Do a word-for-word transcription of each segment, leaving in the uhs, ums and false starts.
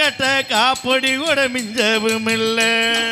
கட்ட காப்படி கூட மிஞ்சவும் இல்லை.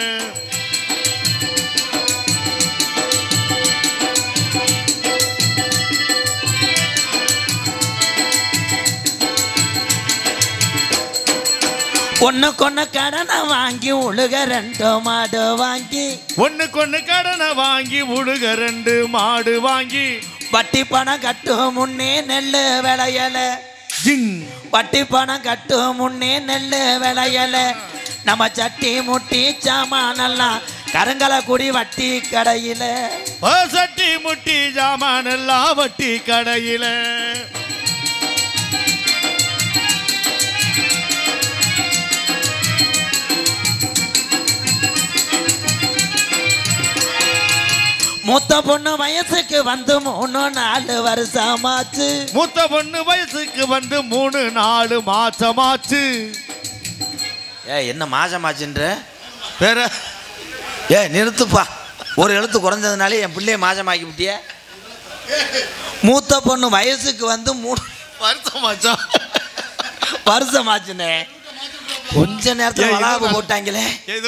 ஒன்னு கொன்னு கடனை வாங்கி உழுக ரெண்டு மாடு வாங்கி ஒன்னு கொன்னு கடனை வாங்கி உழுக ரெண்டு மாடு வாங்கி வட்டி பணம் கட்டும் முன்னே நெல்லு விளையல வட்டி பணம் கட்டும் முன்னே நெல்லு விளையல நம்ம சட்டி முட்டி சாமானெல்லாம் கருங்கலை குடி வட்டி கடையில சட்டி முட்டி சாமானெல்லாம் வட்டி கடையில மூத்த பொண்ணு வயசுக்கு வந்து மூணு நாலு வருஷமாச்சு மூத்த பொண்ணு வயசுக்கு வந்து மூணு நாலு மாசமாச்சு. ஏ என்ன மாசமாச்சுன்ற வேற ஏ நிறுத்துப்பா. ஒரு எழுத்து குறைஞ்சதுனாலே என் பிள்ளைய மாசமாக்கி விட்டிய. மூத்த பொண்ணு வயசுக்கு வந்து மூணு வருஷமாச்சா வருஷமாச்சுனே. கொஞ்ச நேரத்தில் வளாபு போட்டாங்களே.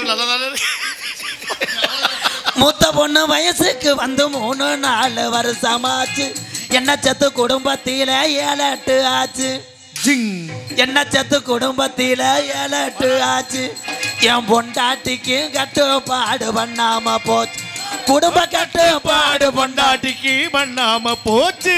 மூத்த பொண்ணு வயசுக்கு வந்து மூணு நாலு வருஷமாச்சு. என்ன சத்து குடும்பத்தில ஏழு எட்டு ஆச்சு. என்ன சத்து குடும்பத்தில ஏழு எட்டு ஆச்சு. என் பொண்டாட்டிக்கு கட்டுப்பாடு பண்ணாம போச்சு. குடும்ப கட்டுப்பாடு பொண்டாட்டிக்கு பண்ணாம போச்சு.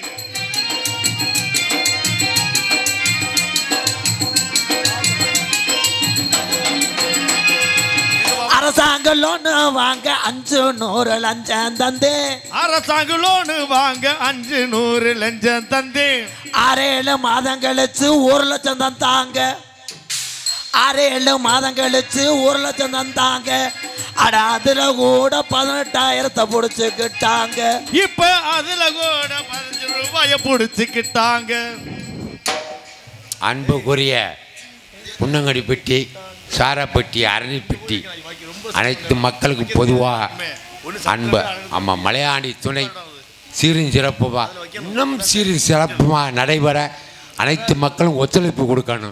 அரசாங்க லோனு வாங்க அஞ்சு நூறு லஞ்சம் தந்து அரசாங்க லோனு வாங்க அஞ்சு நூறு லஞ்சம் தந்து ஆறு ஏழு மாதம் கழிச்சு ஒரு லட்சம் தந்தாங்க. ஆறு ஏழு மாதம் கழிச்சு ஒரு லட்சம் தந்தாங்க. அட அதுல கூட பதினெட்டாயிரத்தை புடிச்சுக்கிட்டாங்க. இப்ப அதுல கூட பதினஞ்சு ரூபாய புடிச்சுக்கிட்டாங்க. அன்புக்குரிய புன்னங்கடி பெட்டி, சாரப்பட்டி, அரணிப்பட்டி அனைத்து மக்களுக்கு பொதுவாக அன்பு அம்மா மலையாண்டி துணை சீரும் சிறப்புமா இன்னும் சீரும் சிறப்புமாக நடைபெற அனைத்து மக்களும் ஒத்துழைப்பு கொடுக்கணும்.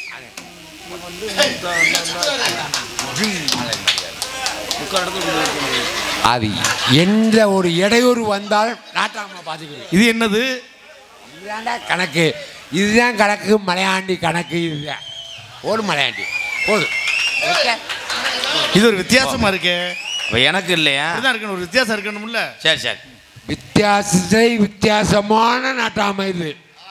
அது எந்த ஒரு இடையூறு வந்தால் நாட்டாம பார்த்துக்கிறேன். இது என்னது கணக்கு? இதுதான் கணக்கு. மலையாண்டி கணக்கு இதுதான். ஒரு மலையாண்டி போதும். இது ஒரு வித்தியாசமா இருக்கு. எனக்கு இல்லையா இருக்கணும், ஒரு வித்தியாசம் இருக்கணும்ல. சரி சரி. வித்தியாசத்தை வித்தியாசமான நாட்டாம இது.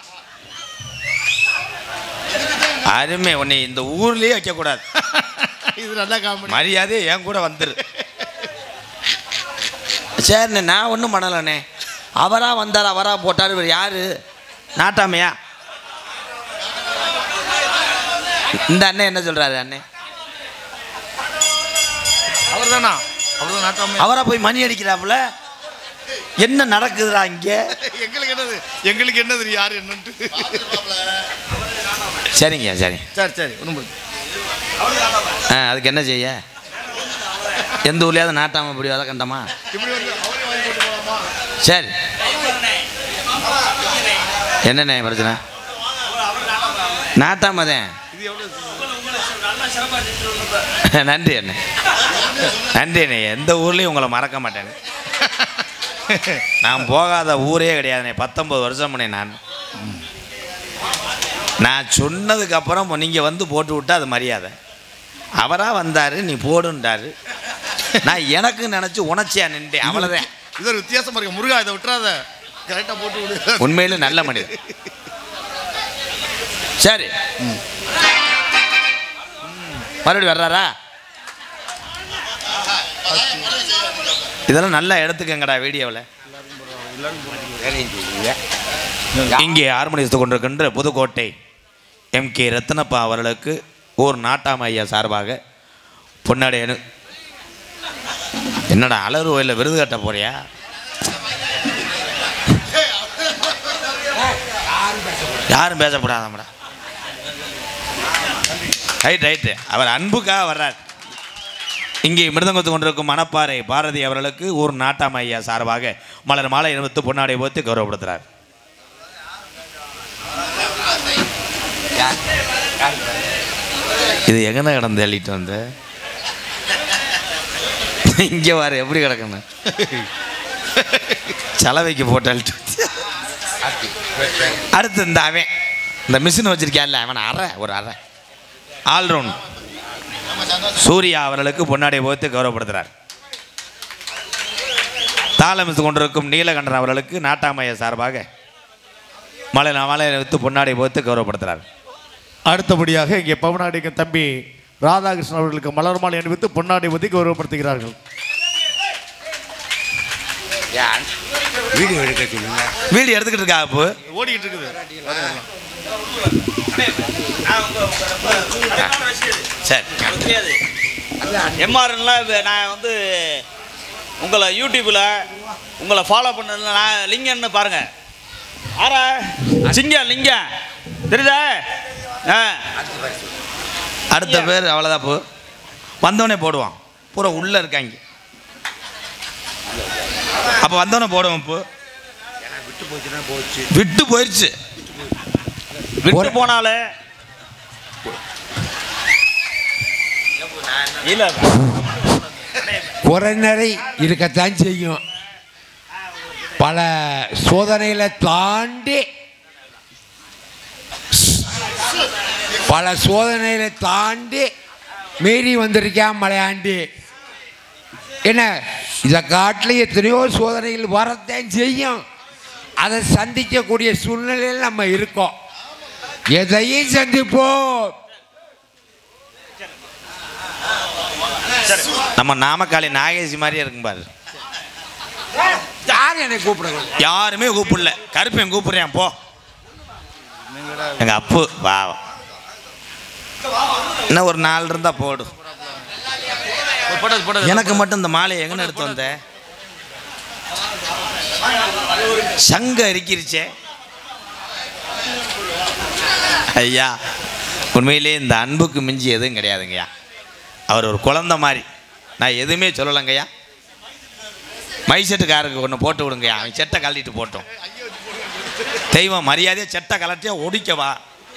அருமை. உன்னை இந்த ஊர்லயே வைக்க கூடாது. இது நல்ல காமெடி. மரியாதை என் கூட வந்துரு. சரிண்ணே, நான் ஒன்றும் பண்ணலண்ணே. அவரா வந்தார், அவரா போட்டார். இவர் யாரு? நாட்டாமையா? இந்த அண்ணன் என்ன சொல்றாரு? அண்ணே அவர் தானா? அவர் நாட்டாமை. அவரா போய் மணி அடிக்கிறாப்புல. என்ன நடக்குதுடா இங்க? எங்களுக்கு என்னது எங்களுக்கு என்னது யாரு என்னன்ட்டு. சரிங்க சரி சரி சரி ஒன்றும். ஆ அதுக்கு என்ன செய்ய? எந்த ஊர்லயாவது நாட்டாம இப்படி வத கண்டமா? சரி என்னண்ணே பிரச்சனை? நாட்டாமதேன். நன்றி அண்ணே, நன்றி அண்ணே. எந்த ஊர்லேயும் உங்களை மறக்க மாட்டேன். நான் போகாத ஊரே கிடையாதுண்ணே. பத்தொம்பது வருஷம் பண்ணேன் நான். நான் சொன்னதுக்கு அப்புறம் நீங்கள் வந்து போட்டு விட்டா அது மரியாதை. அவராக வந்தார், நீ போடுன்றாரு. நான் எனக்கு நினச்சி உணர்ச்சியா நின்றேன், அவ்வளோதான். இது ஒரு வித்தியாசமா இருக்கு. முருகா இதை விட்டுறாத, கரெக்டாக போட்டு விடு. உண்மையிலும் நல்ல மனிதர். சரி மறுபடியும் வர்றாரா? இதெல்லாம் நல்லா எடுத்துக்கங்கடா வீடியோவில். இங்கே ஆர்மனித்து கொண்டிருக்கின்ற புதுக்கோட்டை எம் கே ரத்னப்பா அவர்களுக்கு ஓர் நாட்டாம ஐயா சார்பாக பொன்னாடை அனு. என்னடா அலறு கோயிலில் விருது கட்ட போறியா? யாரும் பேசப்படாதம்டா. Right right. அவர் அன்புக்காக வர்றார். இங்கே மிருதங்கத்து கொண்டிருக்கும் மணப்பாறை பாரதி அவர்களுக்கு ஒரு நாட்டாம ஐயா சார்பாக மலர் மாலை அணிவித்து பொன்னாடை போத்து கௌரவப்படுத்துகிறார். இது எங்கன கிடந்து அள்ளிட்டு வந்த இங்கே வர எப்படி கிடக்கணும் சலவைக்கு போட்டு அள்ளிட்டு அடுத்து இந்த அவன் இந்த மிஷின் வச்சிருக்கியா அவன் அரை ஒரு அரை ஆல்ரவுண்ட் சூர்யா அவர்களுக்கு பொன்னாடை போத்து கௌரவப்படுத்துகிறார். தாளமித்து கொண்டிருக்கும் நீலகண்டன் அவர்களுக்கு நாட்டாமைய சார்பாக மலை மலையை வைத்து பொன்னாடை போத்து கௌரவப்படுத்துகிறார். அடுத்தபடியாக இங்கே பவனாடிக்கும் தம்பி ராதாகிருஷ்ணன் அவர்களுக்கு மலர் மாலை அணிவித்து பொன்னாடை போத்தி கௌரவப்படுத்துகிறார்கள். வீடியோ எடுக்க சொல்லுங்க. வீடியோ எடுத்துக்கிட்டு இருக்கா அப்போ ஓடிக்கிட்டு இருக்குது. சரி எம்ஆர்என்லாம் நான் வந்து உங்களை யூடியூப்பில் உங்களை ஃபாலோ பண்ணதில் நான் லிங்கன்னு பாருங்கள். ஆரா சிங்கம் லிங்கம் தெரியுதா? ஆ அடுத்த பேர் அவ்வளோதான் போ வந்தோடனே போடுவான் பூரா உள்ளே இருக்காங்க. அப்போ வந்தோடனே போடுவோம். இப்போ விட்டு போச்சுன்னா போச்சு. விட்டு போயிடுச்சு. விட்டு போனாலே இல்லை குறைநறை இருக்கத்தான் செய்யும். பல சோதனைகளை தாண்டி பல சோதனைகளை தாண்டி மீறி வந்திருக்கான் மலையாண்டி. என்ன இதை காட்டில் எத்தனையோ சோதனைகள் வரத்தான் செய்யும். அதை சந்திக்கக்கூடிய சூழ்நிலையில் நம்ம இருக்கோம். எதையும் சந்திப்போம். நம்ம நாமக்காளி நாகேஷ் மாதிரியே இருக்கும் பாரு. யார் என்னை கூப்பிடுங்க? யாருமே கூப்பிடல. கருப்பேன் கூப்பிடுறேன் போ. எங்க அப்பு வா என்ன ஒரு நாள் இருந்தா போடு. எனக்கு மட்டும் இந்த மாலையை எங்கன்னு எடுத்து வந்த சங்க இருக்கிறிச்சே ஐயா. உண்மையிலே இந்த அன்புக்கு மிஞ்சி எதுவும் கிடையாதுங்கய்யா. அவர் ஒரு குழந்தை மாதிரி. நான் எதுவுமே சொல்லலைங்கய்யா. மைசெட்டுக்காரருக்கு ஒன்று போட்டு விடுங்கய்யா. அவன் செட்டை கழட்டிட்டு போட்டோம். தெய்வம் மரியாதையை செட்டை கலட்டியா ஒடிக்கவா.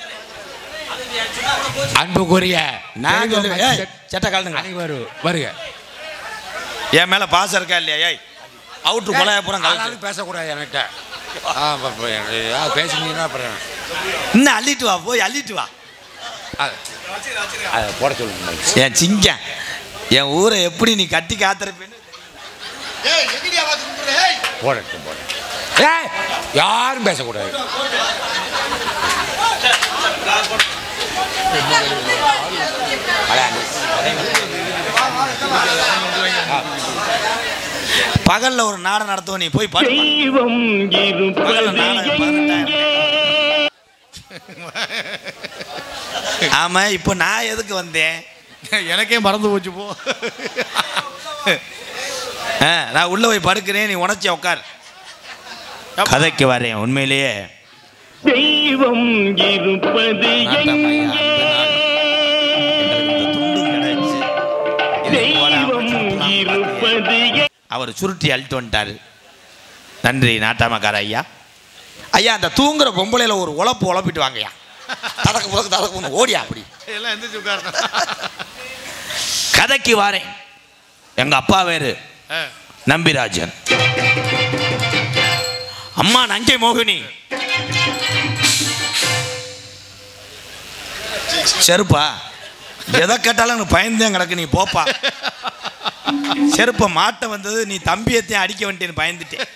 அன்புக்குரிய நான் சொல்லுவேன் செட்டை கலட்டுங்க அனைவரும் வருக. என் மேலே பாசம் இருக்கா இல்லையா? ஏய் அவுட்ரு கொலையப்புறம் கலந்து பேசக்கூடாது என்கிட்ட. பேசுனீங்கன்னா அப்புறம் இன்னும் அள்ளிட்டு வா. போய் அள்ளிட்டு வா. அதை போட சொல்லுங்க. என் சிங்கம் என் ஊரை எப்படி நீ கட்டி காத்திருப்பேன்னு போடட்டும் போட. ஏய் யாரும் பேசக்கூடாது. பகல்ல ஒரு நாடகம் நடத்துவோம். நீ போய் பாரு. ஆமா இப்போ நான் எதுக்கு வந்தேன்? எனக்கே மறந்து போச்சு போ. நான் உள்ள போய் படுக்கிறேன். நீ உணர்ச்சி உட்கார். கதைக்கு வரேன். உண்மையிலேயே தெய்வம் இருப்பது அவர் சுருட்டி அழிட்டு வந்துட்டாரு. நன்றி நாட்டாமக்கார ஐயா. ஐயா அந்த தூங்குற பொம்பளையில ஒரு உழப்பு உழப்பிட்டு வாங்கய்யா. தடக்கு புழக்கு தடக்கு ஓடியா அப்படி எல்லாம் எந்திரிச்சு உட்கார்ந்தேன். கதைக்கு வாரேன். எங்க அப்பா வேறு நம்பிராஜன், அம்மா நங்கை மோகினி. செருப்பா எதை கேட்டாலும் எனக்கு பயந்தேன் கிடக்கு. நீ போப்பா. செருப்பை மாட்ட வந்தது நீ தம்பியத்தையும் அடிக்க வந்துட்டேன்னு பயந்துட்டேன்.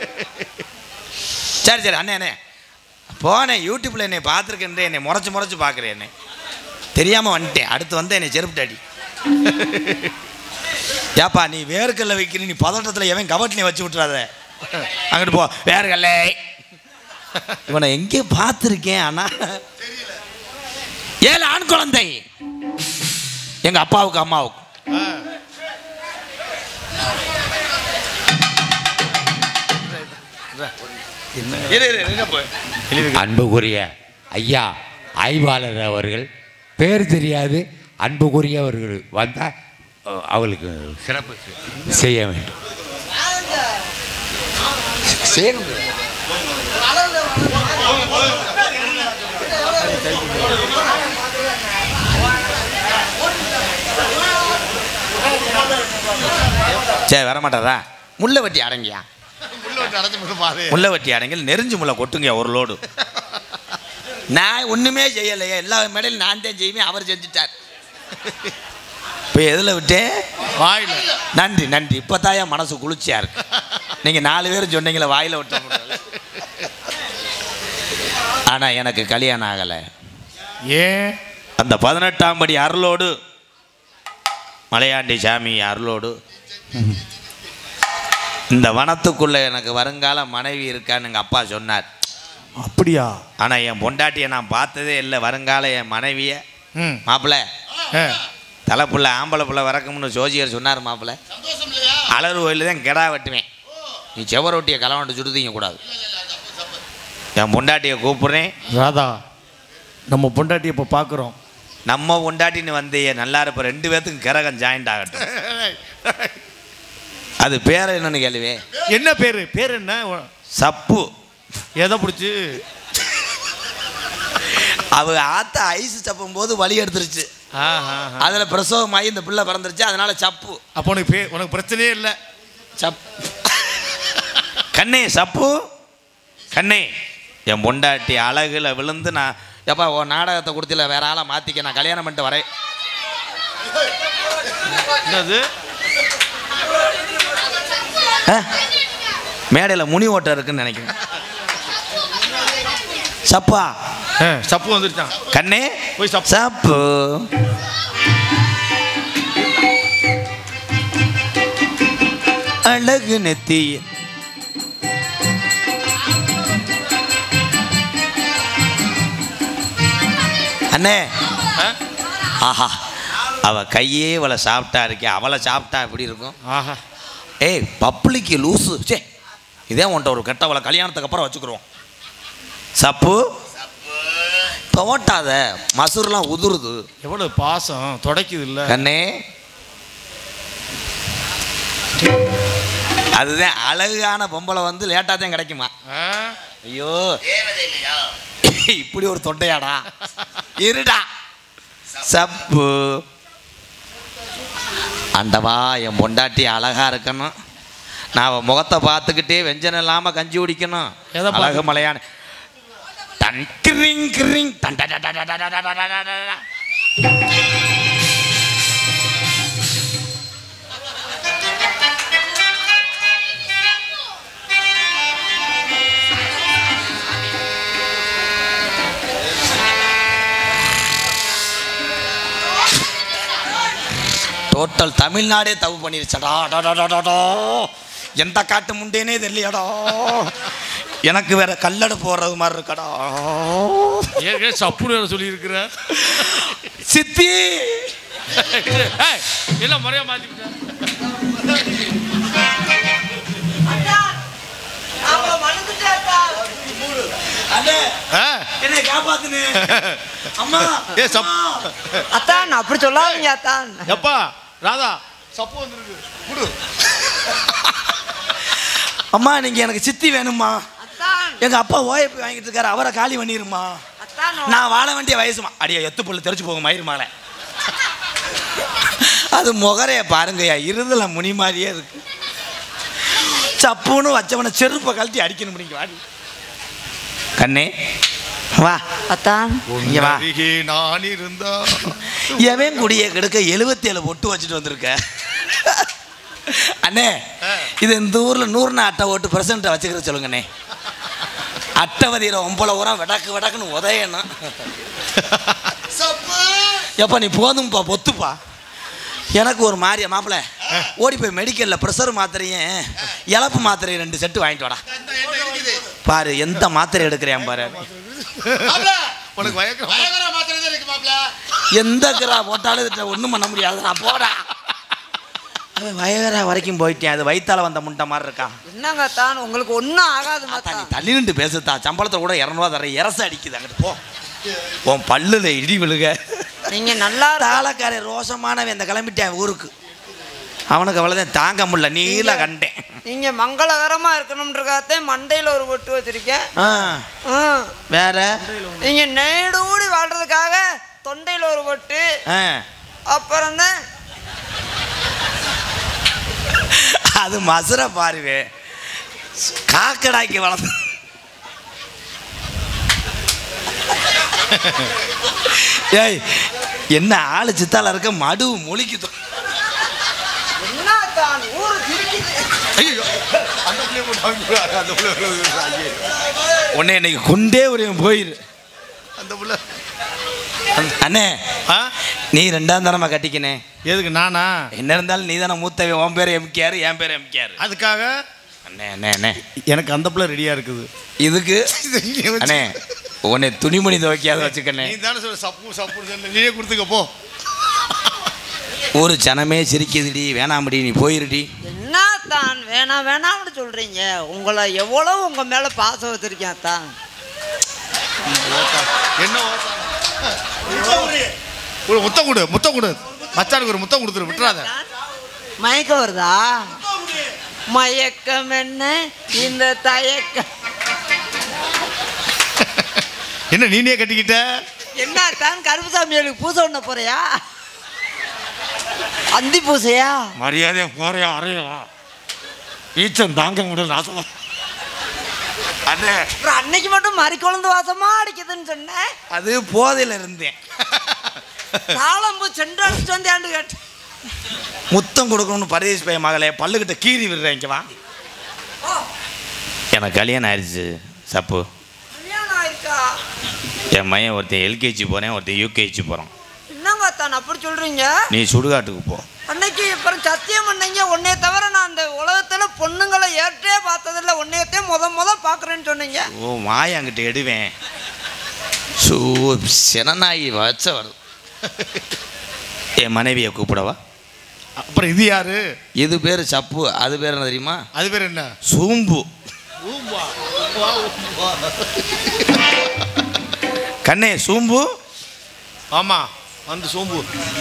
சரி சரி அண்ணே அண்ணே போனேன். யூடியூப்பில் என்னை பார்த்துருக்கேன். என்னை முறைச்சி முறைச்சி பார்க்குறேன். என்னை தெரியாமல் வந்துட்டேன். அடுத்து வந்து என்னை செருப்பு அடி. ஏப்பா நீ வேர்க்கல்ல வைக்கிற. நீ பதட்டத்தில் எவன் கவட்டினை வச்சு விட்டுறாத. அங்கிட்டு போ. வேர்க்கல்ல இவனை எங்கே பார்த்துருக்கேன். ஆனால் ஏழு ஆண் குழந்தை எங்க அப்பாவுக்கு அம்மாவுக்கு. அன்புக்குரிய ஐயா ஆய்வாளர் அவர்கள் பேர் தெரியாது. அன்புக்குரியவர்கள் வந்தால் அவளுக்கு சிறப்பு செய்ய வேண்டும். சரி வர மாட்டாரா? முல்லை வெட்டி அடங்கியா? முல்லை வெட்டி அடங்கி நெறிஞ்சு முல்லை கொட்டுங்க ஒரு லோடு. நான் ஒன்றுமே செய்யலையே, எல்லா மேடையும் நான் தான் செய்வேன், அவர் செஞ்சுட்டார். இப்போ எதில் விட்டேன்? வாயில். நன்றி நன்றி. இப்போ தான் என் மனசு குளிர்ச்சியா இருக்கு. நீங்கள் நாலு பேர் சொன்னீங்களே வாயில் விட்ட முடியல. ஆனால் எனக்கு கல்யாணம் ஆகலை. ஏன்? அந்த பதினெட்டாம் படி அருளோடு, மலையாண்டி சாமி அருளோடு இந்த வனத்துக்குள்ளே எனக்கு வருங்கால மனைவி இருக்கான்னு எங்கள் அப்பா சொன்னார். அப்படியா? ஆனால் என் பொண்டாட்டியை நான் பார்த்ததே இல்லை. வருங்கால என் மனைவியை மாப்பிள்ள தலைப்புள்ள ஆம்பளை பிள்ளை வரக்கும்னு ஜோசியர் சொன்னார். மாப்பிள்ள அலறு கோயிலில் தான் கெடா வெட்டுவேன், நீ செவரொட்டியை கலவாண்டு சுடுதிங்க கூடாது. என் பொண்டாட்டியை கூப்பிட்றேன். ராதா, நம்ம பொண்டாட்டியை இப்போ பார்க்குறோம். நம்ம பொண்டாட்டின்னு வந்து நல்லா இருப்ப ரெண்டு பேர்த்துக்கும் கிரகம் ஜாயிண்ட் ஆகட்டும். அது பேர் என்னன்னு கேள்வி. என்ன பேர்? பேர் என்ன? சப்பு. எதை பிடிச்சி? அவ ஆத்த ஐஸ் சப்பும் போது வலி எடுத்துருச்சு. அதில் பிரசவமாகி இந்த பிள்ளை பிறந்துருச்சு, அதனால சப்பு. அப்போ உனக்கு பே உனக்கு பிரச்சனையே இல்லை. சப் கண்ணே சப்பு கண்ணே. என் பொண்டாட்டி அழகுல விழுந்து நான் எப்பா ஓ நாடகத்தை கொடுத்தில வேற ஆளை மாற்றிக்க, நான் கல்யாணம் பண்ணிட்டு வரேன். என்னது? மேடையில் முனி ஓட்டம் இருக்குன்னு நினைக்கிறேன். சப்பா சப்பு வந்துருச்சான். கண்ணே போய் சப்பு. சப்பு அழகு நெத்தி. அண்ணே ஆஹா, அவ கையே இவளை சாப்பிட்டா இருக்கே, அவளை சாப்பிட்டா எப்படி இருக்கும்? ஆஹா. ஏய் பப்ளிக்கு லூசு. சே இதே உன்ட்ட ஒரு கெட்டவளை கல்யாணத்துக்கு அப்புறம் வச்சுக்கிறோம். சப்பு இப்போ ஓட்டாத, மசூர்லாம் உதுருது. எவ்வளோ பாசம் துடைக்குது இல்லை கண்ணே. அதுதான் அழகான பொம்பளை வந்து லேட்டாக தான் கிடைக்குமா? ஐயோ இப்படி ஒரு தொண்டையாடா இருடா. சப்பு அண்டவா, என் பொண்டாட்டி அழகா இருக்கணும், நான் அவன் முகத்தை பார்த்துக்கிட்டே வெஞ்சனம் இல்லாமல் கஞ்சி குடிக்கணும். அழகு மலையான டன் கிரிங் கிரிங் டன் ட ட ட ட ட ட ட ட ட. டோட்டல் தமிழ்நாடே தப்பு பண்ணிருச்சடா. எந்த காட்டு முண்டேனே தெரியலடா. எனக்கு வேற கல்லடை போடுறது மாதிரி இருக்கடா. ஏற்கனவே சப்புன்னு சொல்லியிருக்கிற சித்தி எல்லாம் முறையா மாத்திக்கிட்ட. என்னை காப்பாத்துனே அம்மா. ஏ சப் அத்தான் அப்படி சொல்லாதீங்க அத்தான். எப்பா ராதா சப்பு வந்துருக்கு குடு. அம்மா நீங்க எனக்கு சித்தி வேணுமா? அத்தான் எங்க அப்பா ஓஎப்பி வாங்கிட்டு இருக்காரு, அவரை காலி பண்ணிருமா? அத்தான் நான் வாழ வேண்டிய வயசுமா. அடியா எத்து புல்லு தெரிச்சு போகும் மயிறு மாலை. அது முகரைய பாருங்கய்யா, இருதல முனி மாதிரியே இருக்கு. சப்புன்னு வச்சவனை செருப்பை கழட்டி அடிக்கணும். முடிங்க வாடி கண்ணே வா. அத்தான் இங்க வா. நான் இருந்தா எவன் குடியை கெடுக்க எழுபத்தி ஏழு பொட்டு வச்சுட்டு வந்திருக்க அண்ணே. இது இந்த ஊர்ல நூறுனா அட்டை ஓட்டு பிரசன்ட்டை வச்சுக்கிற சொல்லுங்கண்ணே. அட்டவதியில ஒம்பளை உரம் விடக்கு விடக்குன்னு உதயணும். எப்பா நீ போதும்பா பொத்துப்பா. எனக்கு ஒரு மாதிரியா மாப்பிள்ள ஓடி போய் மெடிக்கல்ல ப்ரெஷர் மாத்திரையும் இழப்பு மாத்திரையும் ரெண்டு செட்டு வாங்கிட்டு வாடா. பாரு எந்த மாத்திரை எடுக்கிறேன் பாரு. எந்த கிரா போட்டாலும் ஒன்றும் பண்ண முடியாது. நான் போடா. அவன் வயகரா வரைக்கும் போயிட்டேன். அது வயிற்றால வந்த முண்டை மாதிரி இருக்கான். என்னங்க தான் உங்களுக்கு ஒன்றும் ஆகாது. நீ தள்ளி நின்று பேசுத்தா. சம்பளத்தை கூட இரநூறுவா தர இரச அடிக்குது. அங்கிட்டு போ. உன் பல்லுல இடி விழுக. நீங்க நல்லா தாளக்கார ரோசமானவன் இந்த கிளம்பிட்டேன் ஊருக்கு. அவனுக்கு அவ்வளோதான் தாங்க முடியல. நீல கண்டேன். நீங்க மங்களகரமா இருக்கணும்ன்றக்காகத்தே மண்டையில ஒரு பொட்டு வச்சிருக்கேன். வேற நீங்க நேடூடி வாழ்றதுக்காக தொண்டையில ஒரு பொட்டு. அப்புறம் தான் அது மசுரை பாருவே காக்கடாக்கி வளர்ந்து ஏய் என்ன ஆளு சித்தால இருக்க மடு மொழிக்குது உன்னை இன்னைக்கு கொண்டே ஒரு போயிரு அந்த புள்ள அண்ணே ஆ நீ ரெண்டாம் தரமா கட்டிக்கினே எதுக்கு நானா என்ன இருந்தாலும் நீ தானே மூத்தவன் உன் பேர் எம்கேஆர் என் பேர் எம்கேஆர் அதுக்காக அண்ணே அண்ணே அண்ணே எனக்கு அந்த பிள்ளை ரெடியா இருக்குது இதுக்கு அண்ணே உன்னை துணிமணி துவைக்காத வச்சுக்கண்ணே நீ தானே சொல்ல சப்பு சப்பு நீயே கொடுத்துக்க போ ஒரு ஜனமே சிரிக்குதுடி வேணாமடி நீ போயிருடி என்ன தான் வேணாம் வேணாம்னு சொல்றீங்க உங்களை எவ்வளவு உங்க மேல பாசம் வச்சிருக்கேன் தான் என்ன ஒரு முத்தம் கொடு முத்தம் கொடு மச்சானுக்கு ஒரு முத்தம் கொடுத்துரு விட்டுறாத மயக்கம் வருதா மயக்கம் என்ன இந்த தயக்கம் என்ன நீனே கட்டிக்கிட்ட என்ன தான் கருப்புசாமிகளுக்கு பூசை ஒண்ண போறியா அந்தி பூசையா மரியாதை போறையா அறையா ஈச்சம் தாங்க முடியல நாசமா அண்ணே அப்புறம் அன்னைக்கு மட்டும் மறி குழந்தை வாசமா அடிக்குதுன்னு சொன்னேன் அது போதையில இருந்தேன் தாளம்பூ சென்று அடிச்சு வந்தேன்னு கேட்டு முத்தம் கொடுக்கணும்னு பரதேஷ் பையன் மகளே பல்லுக்கிட்ட கீறி விடுறேன் இங்க வா எனக்கு கல்யாணம் ஆயிடுச்சு சப்பு கல்யாணம் ஆயிருக்கா என் மையன் ஒருத்தன் எல்கேஜி போகிறேன் ஒருத்தன் யூகேஜி போகிறான் என்னங்க தான் அப்படி சொல்றீங்க நீ சுடுகாட்டுக்கு போ. அன்னைக்கு அப்புறம் சத்தியம் பண்ணீங்க உன்னைய தவிர நான் அந்த உலகத்துல பொண்ணுங்களை ஏற்றே பார்த்ததில்ல உன்னையத்தையும் முத முத பார்க்குறேன்னு சொன்னீங்க. ஓ மாய அங்கிட்ட எடுவேன் சூ செனநாயி வச்ச வருது. என் மனைவியை கூப்பிடவா? அப்புறம் இது யாரு? இது பேர் சப்பு, அது பேர் என்ன தெரியுமா? அது பேர் என்ன? சூம்பு. கண்ணே சூம்பு. ஆமா வந்து சோம்பு.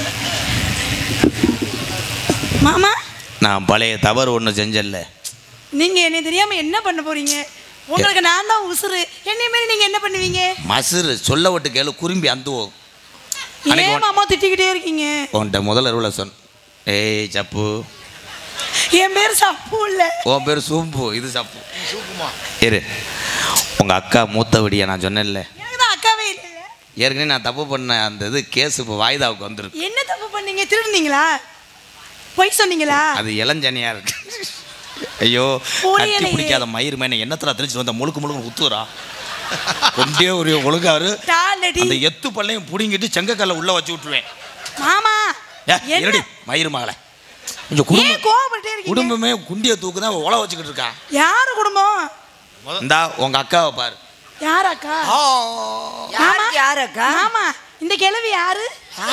மாமா நான் பழைய தவறு ஒன்று செஞ்சல. நீங்க என்ன தெரியாம என்ன பண்ண போறீங்க? உங்களுக்கு நான் தான் உசுறு. என்னை மாரி நீங்க என்ன பண்ணுவீங்க? மசுறு சொல்ல விட்டு கேளு குறும்பி அந்துவோ. ஏன் மாமா திட்டிக்கிட்டே இருக்கீங்க? உன்கிட்ட முதல்ல ரூல சொன்ன. ஏய் சப்பு, என் பேர் சப்பு இல்ல. உன் பேர் சூம்பு, இது சப்பு. சூப்புமா இரு, உங்க அக்கா மூத்தவடியா நான் சொன்னேன்ல. எனக்கு தான் அக்காவே இல்ல. ஏற்கனவே நான் தப்பு பண்ண அந்த இது கேஸ் இப்போ வாய்தாவுக்கு வந்துருக்கு. என்ன தப்பு பண்ணீங்க? திருடுனீங்களா? பொய் சொன்னீங்களா? அது இளஞ்சனியா இருக்கு. ஐயோ கட்டி பிடிக்காத மயிர் மேன என்னத்துல தெளிச்சு வந்த முழுக்க முழுக்க ஊத்துறா. கொண்டே ஒரு ஒழுங்காரு அந்த எத்து பல்லையும் புடிங்கிட்டு செங்கக்கல்ல உள்ள வச்சு விட்டுருவேன். மாமா என்னடி மயிர் மகளே கொஞ்சம் குடும்பம் கோபப்பட்டே இருக்கீங்க. குடும்பமே குண்டிய தூக்குதான் உல வச்சுக்கிட்டு இருக்கா. யாரு குடும்பம்? இந்தா உங்க அக்காவை பாரு. யார் அக்கா? யாரு யாரு அக்கா? மாமா இந்த கிழவி யாரு?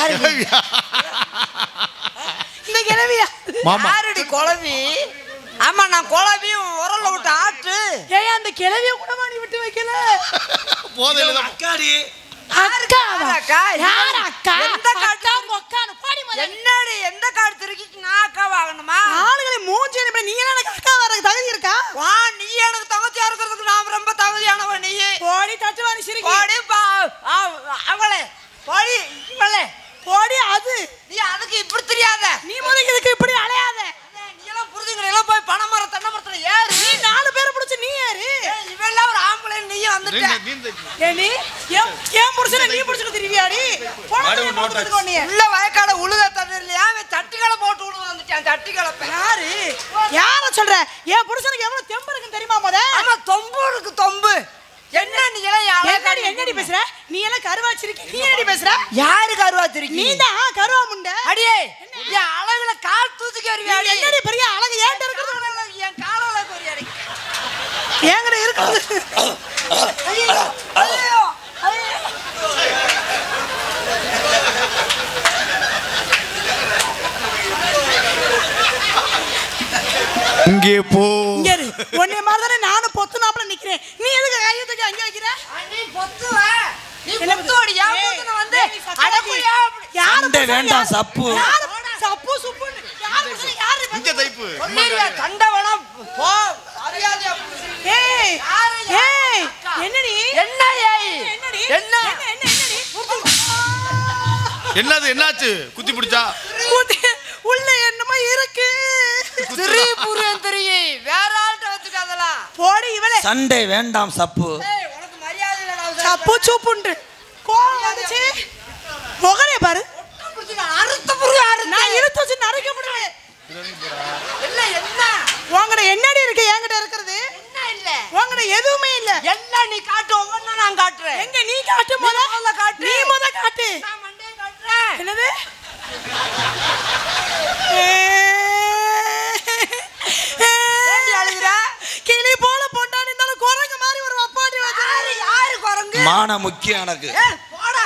இந்த கிழவி மாமா யாருடி குழவி? ஆமா நான் குழவி உரல்ல விட்டு ஆட்டு. ஏய் அந்த கிழவிய கூட நீ விட்டு வைக்கல. போதையில அக்காடி அக்கா அக்கா யார் அக்கா? எந்த காட்டு அக்கான்னு பாடி மத. என்னடி எந்த காடு திருக்கிக்கு நான் அக்கா வாங்கணுமா? ஆளுகளை மூஞ்சி என்ன நீ என்ன எனக்கு அக்கா வரக்கு தகுதி இருக்கா? வா நீ எனக்கு தங்கச்சியா இருக்கிறதுக்கு நான் ரொம்ப தகுதியானவன். நீ போடி தட்டுவானி சிரிக்கி. போடி பா அவளே போடி இவளே போடி அது. நீ அதுக்கு இப்படி தெரியாத. நீ முதல்ல இதுக்கு இப்படி அலையாத. நீ எல்லாம் புரிஞ்சுக்கிற எல்லாம் போய் பனை மரம் தென்னை மரத்துல ஏறு. நீ நாலு பேரை பிடிச்சு நீ ஏறு. இவெல்லாம் ஒரு ஆம்பளை நீயும் வந்துட்ட. ஏனி ஏன் ஏன் புடிச்சன நீ புடிச்சுட்டு திரிவியாடி? போடு நோட்டத்துக்கு நீ. உள்ள வயக்காட உழுத தண்ணீர்லயா அவன் சட்டிகளை போட்டு உழுவ வந்துட்டான். சட்டிகளை யாரு? யார சொல்ற? ஏன் புருஷனுக்கு எவ்வளவு தெம்பு இருக்குன்னு தெரியுமா முத? ஆமா தொம்பு இருக்கு தொம்பு. என்ன நீ எல்லாம் என்னடி என்னடி பேசுற? நீ எல்லாம் கருவாச்சிருக்கி. நீ என்னடி பேசுற? யாரு கருவாத்திருக்கி? நீ தான் கருவா முண்டை. அடியே என் அழகுல கால் தூக்கி வருவியா? என்னடி பெரிய அழகு ஏன்ட இருக்குது? என் காலால போறியாடி? ஏங்கட இருக்குது? ஐயோ ஐயோ ஐயோ. இங்கே போ. இங்க இரு. உன்னை மாதிரி தானே நானும் பொத்து நாப்புல நிக்கிறேன். நீ எதுக்கு கையை தூக்கி அங்க வைக்கிற? நீ பொத்துவ. நீ பொத்துவடி. யா பொத்துன வந்து அடக்குயா. சண்டை வேண்டாம் சப்பு. யாரு சப்பு சுப்பு? யாரு யாரு இங்க தைப்பு. ஒன்னேரியா தண்டவனா போ. அறியாதே. ஏய் யாரு ஏய் என்னடி? என்ன ஏய் என்னடி? என்ன என்ன என்ன என்னடி? என்னது என்னாச்சு? குத்தி பிடிச்சா? உள்ள என்னமா இருக்கு? ஸ்ரீ புரியந்திரியை வேற ஆள்கிட்ட வச்சுக்காதலா போடி இவளே. சண்டை வேண்டாம் சப்பு. உனக்கு மரியாதை இல்லடா. சப்பு சூப்புண்டு கோவம் வந்துச்சு. முகரே பாரு. அறுத்த புரிய அறுத்த. நான் இழுத்து வச்சு நரைக்க முடியல. இல்ல என்ன? உங்கட என்னடி இருக்கு என்கிட்ட இருக்குது? என்ன இல்ல? உங்கட எதுவுமே இல்ல. எல்லாம் நீ காட்டு ஒவ்வொன்னா நான் காட்டுறேன். எங்க நீ காட்டு முதல்ல காட்டு. நீ முத காட்டு. நான் மண்டைய காட்டுறேன். என்னது? ஏண்டி அழுகுற? கிளி போல பொண்டாடி இருந்தாலும் குரங்கு மாதிரி ஒரு வப்பாட்டி வந்து. யாரு யாரு குரங்கு? மான முக்கியம் எனக்கு. ஏய் போடா.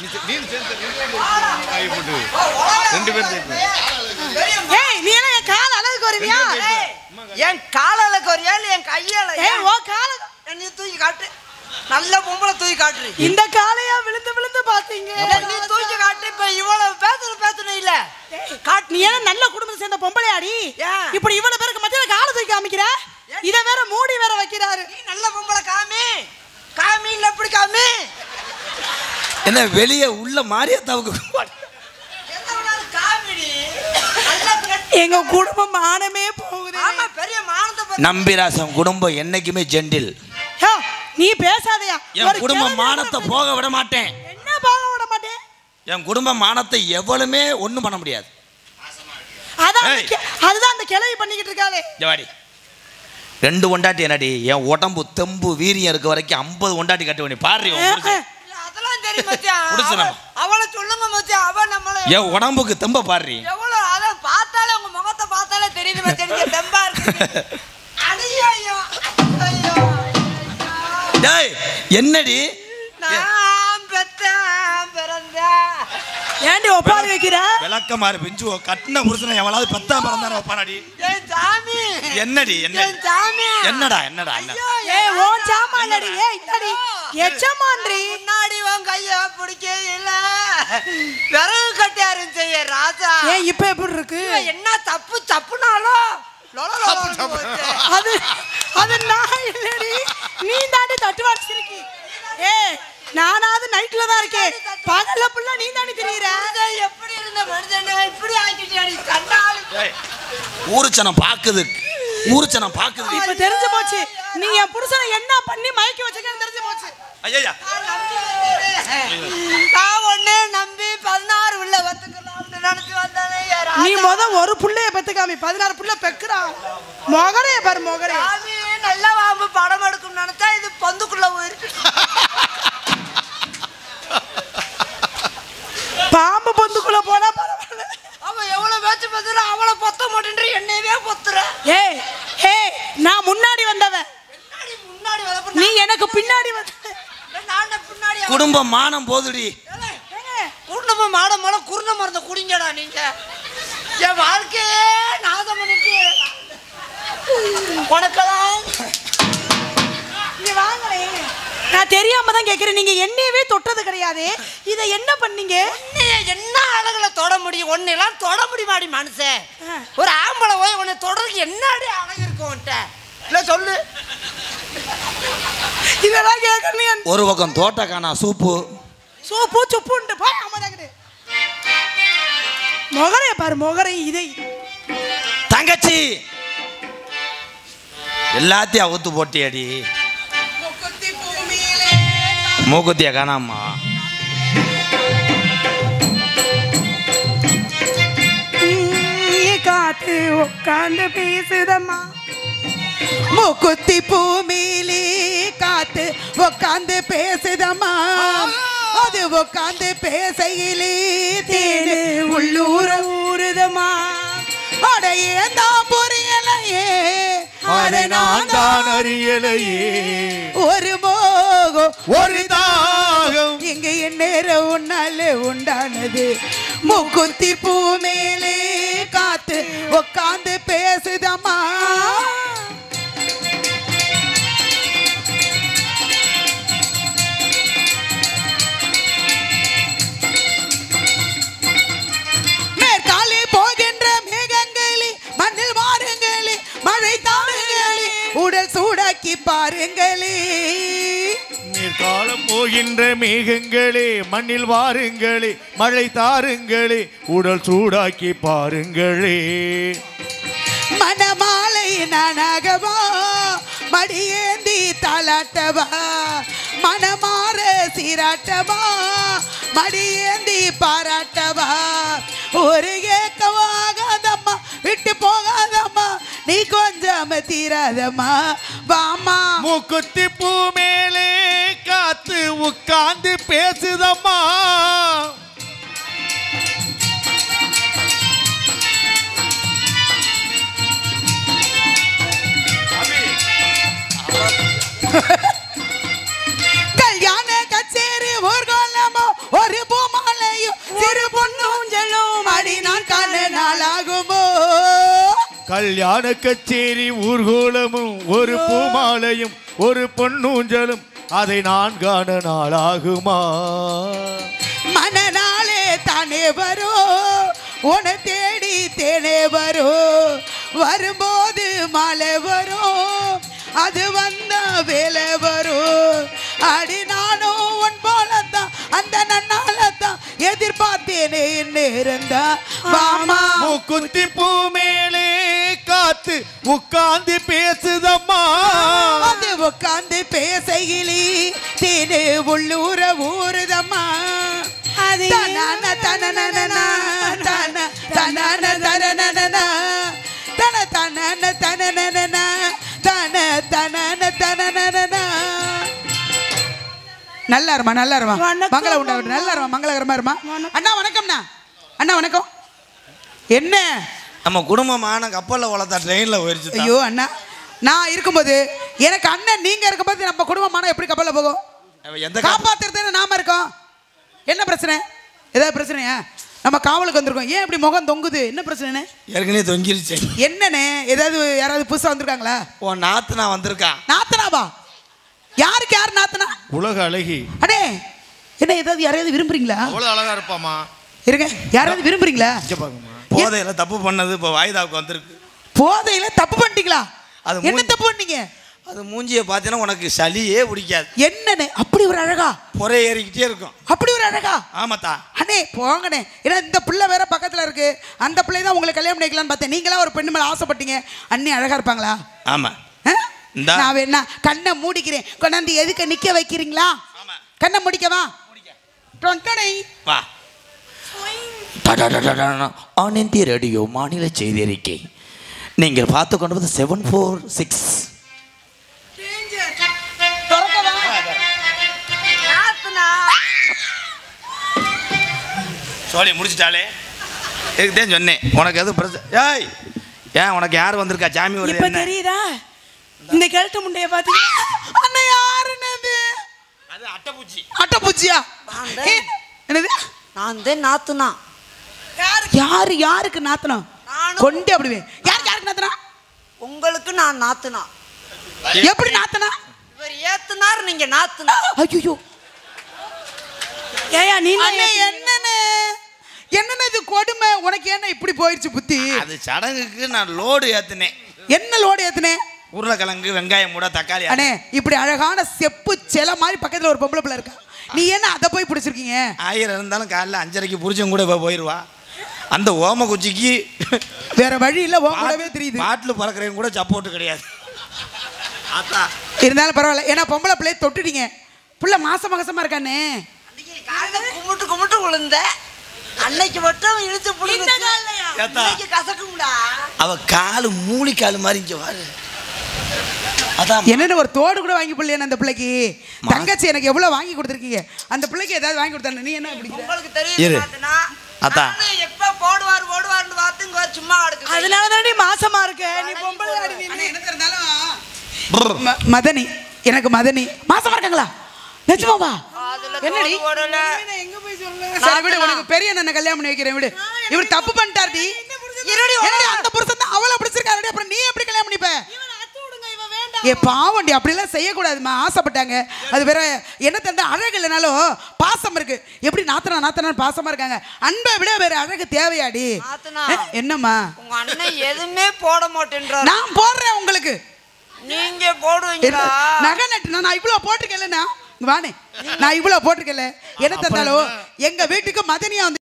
ரெண்டு பேரும் சேர்ந்து. ஏய் நீ என்ன என் கால் அழகுக்கு வருவியா? ஏய், என் காலால கொரியா இல்ல என் கையால? ஏய் ஓ கால நீ தூக்கி காட்டு. நல்ல பொம்பளை தூக்கி காட்டுறீ. இந்த காலையா விழுந்து விழுந்து பாத்தீங்க. நீ தூக்கி காட்டு. இப்ப இவ்வளவு பேசுற பேசணும் இல்ல காட் நீ என்ன நல்ல குடும்பத்தை சேர்ந்த பொம்பளையாடி? ஏன்? இப்படி இவ்வளவு பேருக்கு மத்தியில காலை தூக்கி காமிக்கிற? இத வேற மூடி வேற வைக்கிறாரு. நீ நல்ல பொம்பளை காமி. காமி இல்ல எப்படி காமி? என்ன வெளியே உள்ள மாரியத்தாவுக்கு என்ன வேணாலும் காமிடி. நல்ல பிரெட். எங்க குடும்பம் மானமே போகுது. ஆமா பெரிய மானத்தை பத்தி. நம்பிராசன் குடும்பம் என்னைக்குமே ஜெண்டில். யோ, நீ பேசாதயா. என் குடும்பம் மானத்தை போக விட மாட்டேன். என்ன போக விட மாட்டேன்? என் குடும்ப மானத்தை எவ்வளவுமே ஒண்ணும் பண்ண முடியாது. அதான் ஏய். அந்த கெ- அதுதான் அந்த கிளவி பண்ணிக்கிட்டு இருக்காளே. ஜவாடி ரெண்டு ஒண்டாட்டி என்னடி என் உடம்பு தெம்பு வீரியம் இருக்க வரைக்கும் ஐம்பது ஒண்டாட்டி கட்டுவனி பாரு. இல்ல, அதெல்லாம் தெரியும் மச்சான். புடிச்சனமா? அவ- அவளை சொல்லுங்க மச்சான். அவ நம்மள என் உடம்புக்கு தெம்ப பாரு. எவ்வளவு அத பார்த்தாலே உங்க முகத்தை பார்த்தாலே தெரியுது மச்சான். நீங்க தெம்பா இருக்கு. அடியோ ஐயோ. ஐயோ. டேய் என்னடி நான் பெத்தேன் பிறந்தேன். ஏண்டி ஒப்பாரி வைக்கிற? விளக்கமாறு பெஞ்சு கட்டின புருஷனை எவளாவது பத்தாம் பிறந்தான வைப்பானடி. என் சாமி. என்னடி என்ன என் சாமி. என்னடா என்னடா என்ன ஐயோ, ஏய் ஓ சாமான்டி. ஏய் இந்தடி எச்சமான்றி. முன்னாடி உன் கைய பிடிக்க இல்ல விறகு கட்டியாரு செய்ய ராஜா. ஏய் இப்ப எப்படி இருக்கு? இவன் என்ன தப்பு தப்புனாலும் லொல லொலன்னு போச்சு. அது அது நான் இல்லடி. நீ தாண்டி தட்டுவாடு சிரிக்கி. ஏய் நானாவது நைட்ல தான் இருக்கேன். பகல்ல புள்ள நீ தாண்டி திரியற. மனுஷன் எப்படி இருந்த மனுஷனை இப்படி ஆக்கிட்டியாடி கண்டாலும். ஊருச்சனம் பாக்குது ஊருச்சனம் பாக்குது. இப்ப தெரிஞ்சு போச்சு. நீ என் புருஷனை என்ன பண்ணி மயக்கி வச்சேன்னு தெரிஞ்சு போச்சு. ஐயா நான் ஒண்ணே நம்பி பதினாறு உள்ள வத்துக்கலாம்னு நினைச்சு வந்தானே யாரா? நீ முத ஒரு புள்ளைய பெத்துக்காமி பதினாறு புள்ள பெக்குறா. மொகரே பாரு மொகரே. சாமி நல்ல வாம்பு படம் எடுக்கும் நினைச்சா இது பந்துக்குள்ள போயிருக்கு. பாம்பு பொந்துக்குள்ள போனா பரவாயில்ல. அவன் எவ்வளவு பேச்சு பேசுற அவளை பொத்த மாட்டேன்ற என்னையவே பொத்துற. ஏய் ஏய் நான் முன்னாடி வந்தவன். முன்னாடி முன்னாடி வளப்ப நீ எனக்கு பின்னாடி வந்த. நான் பின்னாடி குடும்பம் மானம் போதுடி. குருணமும் மாட மலை குருண மருந்த குடிங்கடா நீங்க. என் வாழ்க்கையே நாதம் பண்ணிட்டு உனக்கெல்லாம் இங்க வாங்களே. நான் தெரியாம தான் கேக்குறேன். நீங்க என்னையவே தொட்டது கிடையாது. இத என்ன பண்ணீங்க? உன்னைய என்ன அழகுல தொட முடியும்? ஒன்னெல்லாம் தொட முடியுமாடி மனுஷன்? ஒரு ஆம்பளை போய் உன்னை தொடர்க்கு என்னடி அழகு இருக்கும் உன்ட்ட? இல்ல சொல்லு. இதெல்லாம் கேக்குறீங்க. ஒரு பக்கம் தோட்ட காணா சூப்பு சோப்பு சொப்புண்டு போய் அம்மாதாக்கிட்டு. மொகரே பாரு மொகரை இதை. தங்கச்சி எல்லாத்தையும் அவுத்து போட்டியடி. மூக்குத்திய காணாமா? காத்து உட்காந்து பேசுதம்மா. மூக்குத்தி பூமியிலே காத்து உட்காந்து பேசுதம்மா. அது உட்காந்து பேசையிலே தேடு உள்ளூர ஊறுதம்மா. அடையேந்தா புரியலையே அதை நான் தான் அறியலையே. ஒரு மோகம் ஒரு தாகம் இங்க எந்நேரம் உன்னால உண்டானது. மூக்குத்தி பூ மேலே காத்து உட்காந்து பேசுதம்மா. மேற்காலே போகின்ற மேகங்களே மண்ணில் வாருங்களே மழை தாருங்களே உடல் சூடாக்கி பாருங்களே. காலம் போகின்ற மேகங்களே மண்ணில் வாருங்களே மழை தாருங்களே உடல் சூடாக்கி பாருங்களே. மணமாலை நானாகவா மடியேந்தி தாளாட்டவா மனமாற சீராட்டவா மடியேந்தி பாராட்டவா ஒரு ஏக்கவாகாதம்மா விட்டு போகாதம்மா நீ கொஞ்சம் தீராதம்மா வாமா மூக்குத்தி பூ மேலே காத்து உட்கார்ந்து பேசுதம்மா கல்யாண கச்சேரி ஊர்கோலமோ ஒரு பூமாலையும் சிறு பொன்னூஞ்சலும் அடி நான் காண நாளாகுமோ கல்யாண கச்சேரி ஊர்கோலமும் ஒரு பூமாலையும் ஒரு பொன்னூஞ்சலும் அதை நான் காண நாளாகுமா மனநாளே தானே வரும் உன தேடி தேனே வரும் வரும்போது மழை வரும் அது வந்த வேலை வரும் அடி நானும் உன் போலத்தான் அந்த நன்னாலத்தான் எதிர்பார்த்தேனே நேரந்தா வாமா மூக்குத்தி பூ மேலே காத்து உட்கார்ந்து பேசுதம்மா அது உட்கார்ந்து பேசையிலே தேனே உள்ளூர ஊருதம்மா தனன தனனன தன தனன தனனன தன தனன தனனன தன தனன தனனன நல்லா இருமா நல்லா இருமா மங்கள உண்டா நல்லா இருமா மங்களகரமா இருமா அண்ணா வணக்கம்ண்ணா அண்ணா வணக்கம் என்ன நம்ம குடும்பமான கப்பலில் வளர்த்தா ட்ரெயினில் போயிடுச்சு ஐயோ அண்ணா நான் இருக்கும்போது எனக்கு அண்ணன் நீங்க இருக்கும்போது நம்ம குடும்பமான எப்படி கப்பலில் போகும் எந்த காப்பாத்துறது நாம இருக்கோம் என்ன பிரச்சனை ஏதாவது பிரச்சனையா நம்ம காவலுக்கு வந்திருக்கோம் ஏன் இப்படி முகம் தொங்குது என்ன பிரச்சனை ஏற்கனவே தொங்கிருச்சு என்னண்ணே ஏதாவது யாராவது புதுசா வந்திருக்காங்களா ஓ நாத்துனா வந்திருக்கா நாத்தனாவா யாருக்கு யார் நாத்தனா உலக அழகி அண்ணே என்ன ஏதாவது யாரையாவது விரும்புறீங்களா அவ்வளவு அழகா இருப்பாமா இருங்க யாராவது விரும்புறீங்களா போதையில தப்பு பண்ணது இப்போ வாய்தாவுக்கு வந்திருக்கு போதையில தப்பு பண்ணிட்டீங்களா அது என்ன மூஞ்சி- தப்பு பண்ணீங்க அது மூஞ்சியை பார்த்தீங்கன்னா உனக்கு சளியே பிடிக்காது என்னண்ணே அப்படி ஒரு அழகா புறை ஏறிக்கிட்டே இருக்கும் அப்படி ஒரு அழகா ஆமாத்தா அண்ணே போங்கண்ணே ஏன்னா இந்த பிள்ளை வேற பக்கத்துல இருக்கு அந்த பிள்ளை தான் உங்களுக்கு கல்யாணம் பண்ணிக்கலாம்னு பார்த்தேன் நீங்களா ஒரு பெண்ணு மேல ஆசைப்பட்டீங்க அண்ணி அழகா இருப்பாங்களா ஆமா ஆ? இந்தா. நான் வேணா கண்ணை மூடிக்கிறேன் கொண்டாந்து எதுக்கு நிக்க வைக்கிறீங்களா கண்ணை முடிக்கவா டொண்டனை. வா ஆல் இந்திய ரேடியோ மாநில செய்தி அறிக்கை நீங்கள் பார்த்து கொண்டு வந்து செவன் ஃபோர் சிக்ஸ் சோழி முடிச்சிட்டாலே இதுதான் சொன்னேன் உனக்கு எதுவும் பிரச்சனை ஏய் ஏன் உனக்கு யார் வந்திருக்கா ஜாமி வருது இப்ப என்ன? தெரியுதா இந்த கழுத்து முண்டைய பாத்தீங்க அண்ணா யாருன்னு அது அட்டைப்பூச்சி அட்டைப்பூச்சியா நான் ஏ, என்னது நான் தான் நாத்துனா யாரு யாருக்கு நாத்தனம் நானும். கொண்டு அப்படிவேன் யாருக்கு யாருக்கு நாத்தனா உங்களுக்கு நான் நாத்துனா எப்படி நாத்தனா இவர் ஏத்துனார் நீங்க நாத்துனா ஐயோ ஏயா நீ என்னன்னு என்னன்னு இது கொடுமை உனக்கு என்ன இப்படி போயிடுச்சு புத்தி அது சடங்குக்கு நான் லோடு ஏத்துனேன் என்ன லோடு ஏத்துனே உருளைக்கிழங்கு வெங்காயம் மூட தக்காளி அண்ணே இப்படி அழகான செப்பு செல மாதிரி பக்கத்துல ஒரு பொம்பளை பிள்ளை இருக்கா நீ என்ன அதை போய் பிடிச்சிருக்கீங்க ஆயிரம் இருந்தாலும் காலைல அஞ்சரைக்கு புரிச்சவங்க கூட இப்போ போயிடுவா அந்த ஓம குச்சிக்கு வேற வழி இல்ல உன் கூடவே தெரியுது பாட்டில் பறக்கிறவங்க கூட சப்போர்ட் கிடையாது ஆத்தா இருந்தாலும் பரவாயில்ல ஏன்னா பொம்பளை பிள்ளைய தொட்டுட்டீங்க புள்ள மாசம் மாசமா இருக்கானே காலைல கும்பிட்டு கும்பிட்டு விழுந்த அன்னைக்கு மட்டும் இழுத்து புடிச்சு ஏத்தா. இன்னைக்கு கசக்கும்டா அவ காலு மூளி காலு மாதிரி இங்க வாரு அதான் என்னன்னு ஒரு தோடு கூட வாங்கி போடலையா அந்த பிள்ளைக்கு தங்கச்சி எனக்கு எவ்வளவு வாங்கி கொடுத்துருக்கீங்க அந்த பிள்ளைக்கு ஏதாவது வாங்கி கொடுத்தாங்க நீ என்ன பிடிக்கிற உங்களுக்கு இரு. தெரியும் நாத்துனா அத்தா. நானும் எப்ப போடுவார் போடுவார்னு பார்த்து இங்க ஒரு சும்மா அடுக்கு அதனால தானே மாசமா இருக்க நீ பொம்பளை என்ன இருந்தாலும் மதனி எனக்கு மதனி மாசமா இருக்காங்களா நிஜமாவா அதுல என்னடி தோடு போடல. சரி விடு உனக்கு பெரிய அண்ணனை கல்யாணம் பண்ணி வைக்கிறேன் விடு இவர் தப்பு பண்ணிட்டாருடி இருடி, என்னடி அந்த புருஷன் தான் அவளை பிடிச்சிருக்காருடி அப்புறம் நீ எப்படி கல்யாணம் பண்ணிப்ப ஏ பாவண்டி அப்படிலாம் செய்யக்கூடாதுமா ஆசைப்பட்டாங்க அது வேற என்ன தண்டா அழகு இல்லைனாலும் பாசம் இருக்கு எப்படி நாத்தனா நாத்தனா பாசமா இருக்காங்க அன்பை விட வேற அழகு தேவையாடி நாத்தனா. அஹ், என்னம்மா உங்க அண்ணன் எதுவுமே போட மாட்டேன்றாரு நான் போடுறேன் உங்களுக்கு நீங்க போடுவீங்களா நகை நட்டு நான் இவ்வளவு போட்டிருக்கேன்லண்ணா வானே நான் இவ்வளவு போட்டிருக்கேன்ல என்ன தந்தாலும் எங்க வீட்டுக்கு மதனியா வந்து